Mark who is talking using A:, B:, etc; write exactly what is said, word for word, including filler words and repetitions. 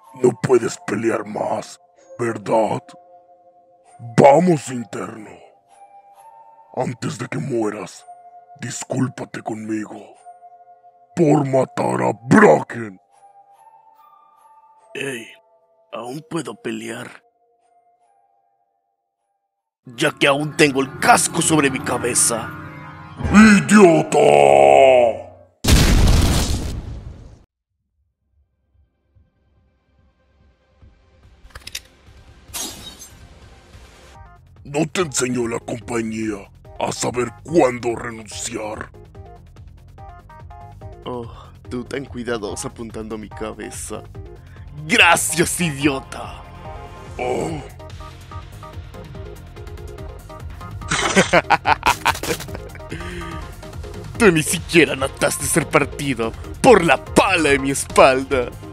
A: No puedes pelear más, ¿verdad? Vamos, interno. Antes de que mueras, discúlpate conmigo por matar a Bracken.
B: Ey, aún puedo pelear, ya que aún tengo el casco sobre mi cabeza.
A: ¡Idiota! ¿No te enseñó la compañía a saber cuándo renunciar?
B: Oh, tú tan cuidadoso apuntando a mi cabeza. ¡Gracias, idiota!
A: Oh.
B: Tú ni siquiera notaste ser partido por la pala de mi espalda.